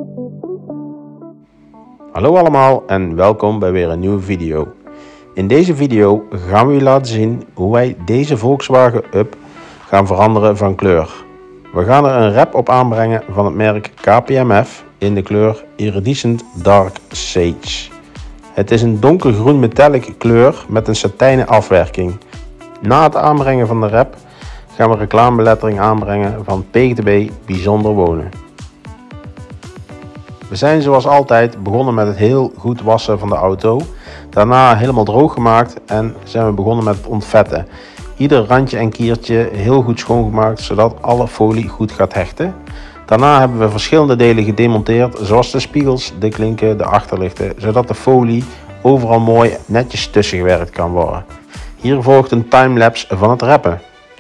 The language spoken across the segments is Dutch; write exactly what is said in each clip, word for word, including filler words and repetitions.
Hallo allemaal en welkom bij weer een nieuwe video. In deze video gaan we u laten zien hoe wij deze Volkswagen Up gaan veranderen van kleur. We gaan er een wrap op aanbrengen van het merk K P M F in de kleur Iridescent Dark Sage. Het is een donkergroen metallic kleur met een satijnen afwerking. Na het aanbrengen van de wrap gaan we reclamebelettering aanbrengen van P G T B Bijzonder Wonen. We zijn zoals altijd begonnen met het heel goed wassen van de auto. Daarna helemaal droog gemaakt en zijn we begonnen met het ontvetten. Ieder randje en kiertje heel goed schoongemaakt zodat alle folie goed gaat hechten. Daarna hebben we verschillende delen gedemonteerd zoals de spiegels, de klinken, de achterlichten. Zodat de folie overal mooi netjes tussen gewerkt kan worden. Hier volgt een timelapse van het wrappen.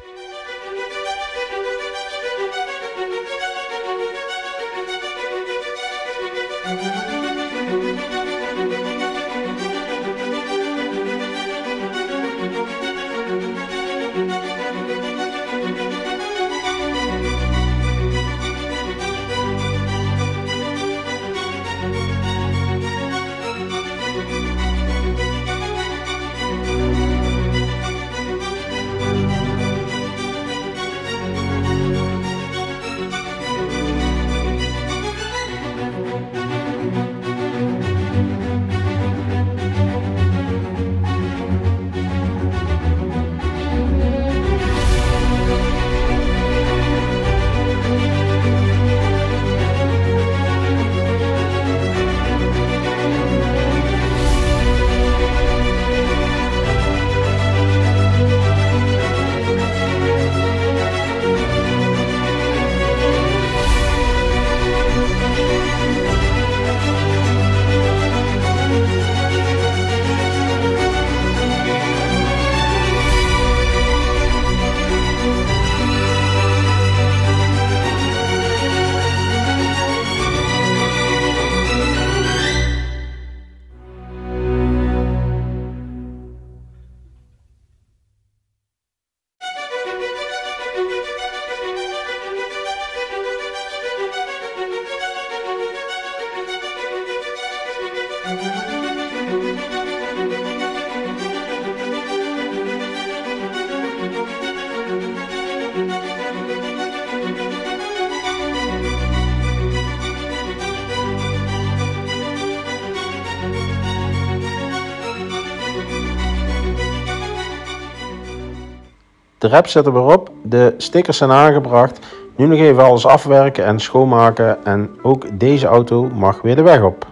De wrap zit er weer op, de stickers zijn aangebracht. Nu nog even alles afwerken en schoonmaken en ook deze auto mag weer de weg op.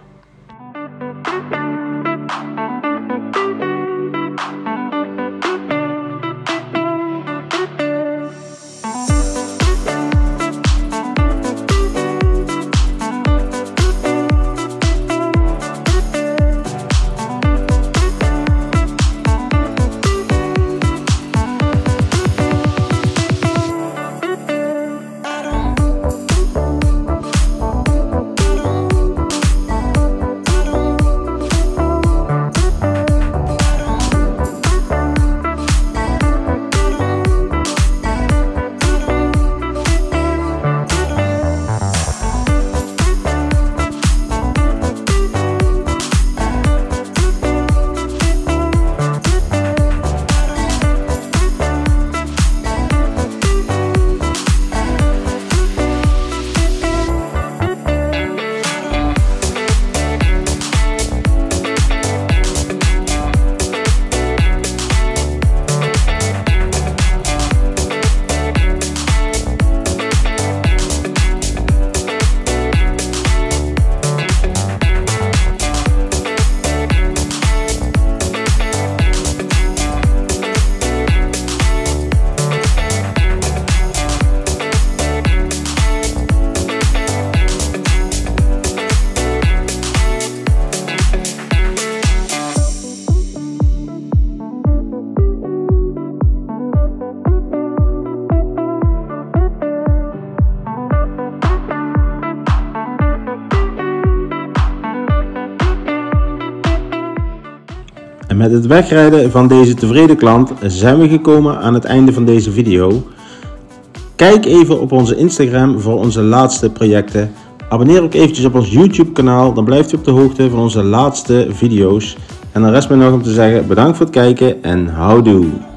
En met het wegrijden van deze tevreden klant zijn we gekomen aan het einde van deze video. Kijk even op onze Instagram voor onze laatste projecten. Abonneer ook eventjes op ons YouTube kanaal, dan blijft u op de hoogte van onze laatste video's. En dan rest mij nog om te zeggen bedankt voor het kijken en houdoe!